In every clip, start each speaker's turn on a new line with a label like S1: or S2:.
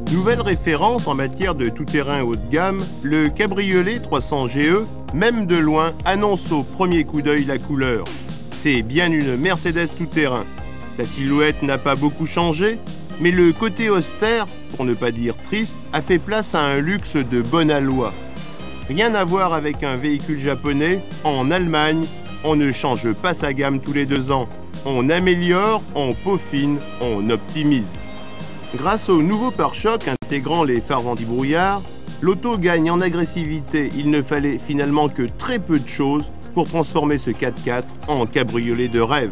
S1: Nouvelle référence en matière de tout-terrain haut de gamme, le cabriolet 300 GE, même de loin, annonce au premier coup d'œil la couleur. C'est bien une Mercedes tout-terrain. La silhouette n'a pas beaucoup changé, mais le côté austère, pour ne pas dire triste, a fait place à un luxe de bon aloi. Rien à voir avec un véhicule japonais, en Allemagne, on ne change pas sa gamme tous les 2 ans. On améliore, on peaufine, on optimise. Grâce au nouveau pare-choc intégrant les phares anti-brouillard, l'auto gagne en agressivité. Il ne fallait finalement que très peu de choses pour transformer ce 4x4 en cabriolet de rêve.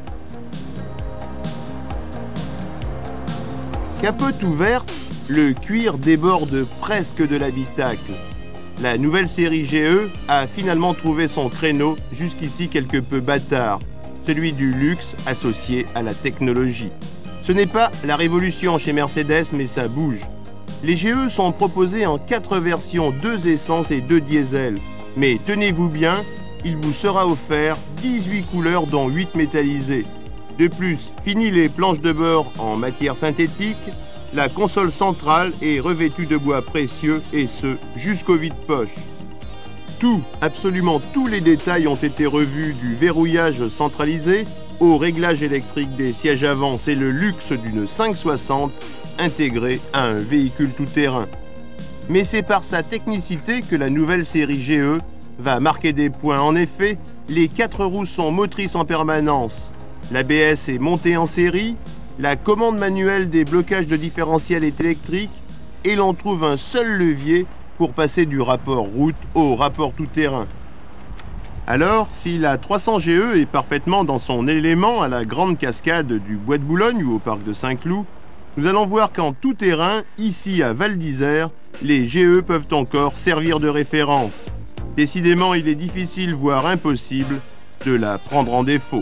S1: Capote ouverte, le cuir déborde presque de l'habitacle. La nouvelle série GE a finalement trouvé son créneau, jusqu'ici quelque peu bâtard, celui du luxe associé à la technologie. Ce n'est pas la révolution chez Mercedes, mais ça bouge. Les GE sont proposés en 4 versions, 2 essence et 2 diesel. Mais tenez-vous bien, il vous sera offert 18 couleurs dont 8 métallisées. De plus, fini les planches de bord en matière synthétique, la console centrale est revêtue de bois précieux et ce, jusqu'au vide-poche. Tout, absolument tous les détails ont été revus, du verrouillage centralisé au réglage électrique des sièges avant. C'est le luxe d'une 560 intégrée à un véhicule tout-terrain. Mais c'est par sa technicité que la nouvelle série GE va marquer des points. En effet, les 4 roues sont motrices en permanence. L'ABS est monté en série, la commande manuelle des blocages de différentiel est électrique et l'on trouve un seul levier pour passer du rapport route au rapport tout-terrain. Alors, si la 300 GE est parfaitement dans son élément à la grande cascade du Bois de Boulogne ou au parc de Saint-Cloud, nous allons voir qu'en tout-terrain, ici à Val d'Isère, les GE peuvent encore servir de référence. Décidément, il est difficile, voire impossible, de la prendre en défaut.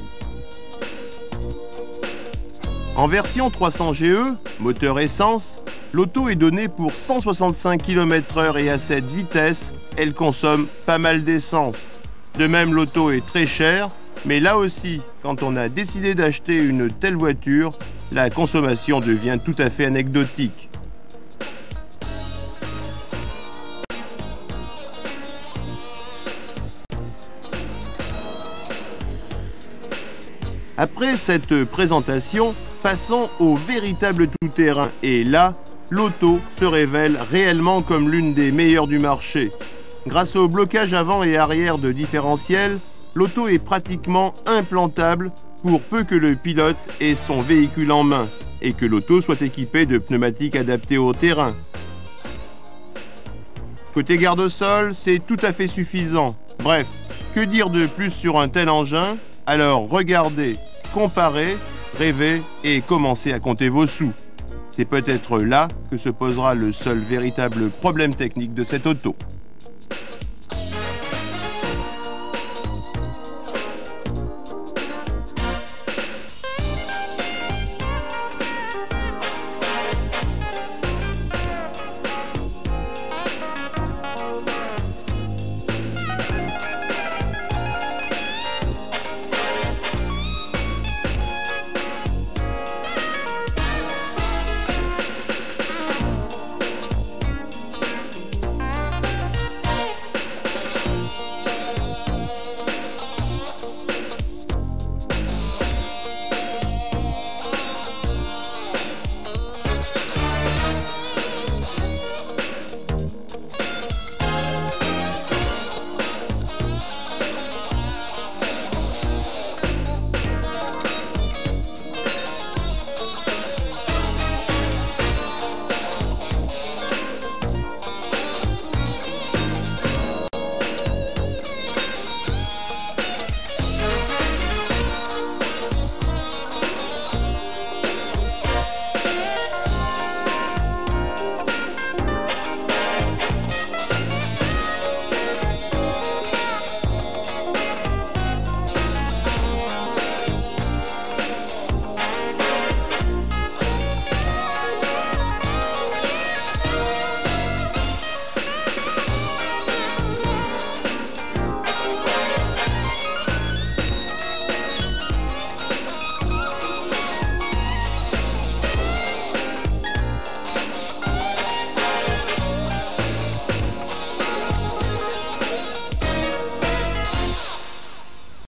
S1: En version 300 GE, moteur essence, l'auto est donnée pour 165 km/h et à cette vitesse, elle consomme pas mal d'essence. De même, l'auto est très chère, mais là aussi, quand on a décidé d'acheter une telle voiture, la consommation devient tout à fait anecdotique. Après cette présentation, passons au véritable tout-terrain. Et là, l'auto se révèle réellement comme l'une des meilleures du marché. Grâce au blocage avant et arrière de différentiel, l'auto est pratiquement implantable pour peu que le pilote ait son véhicule en main et que l'auto soit équipée de pneumatiques adaptés au terrain. Côté garde-sol, c'est tout à fait suffisant. Bref, que dire de plus sur un tel engin? Alors regardez, comparez, rêvez et commencez à compter vos sous. C'est peut-être là que se posera le seul véritable problème technique de cette auto.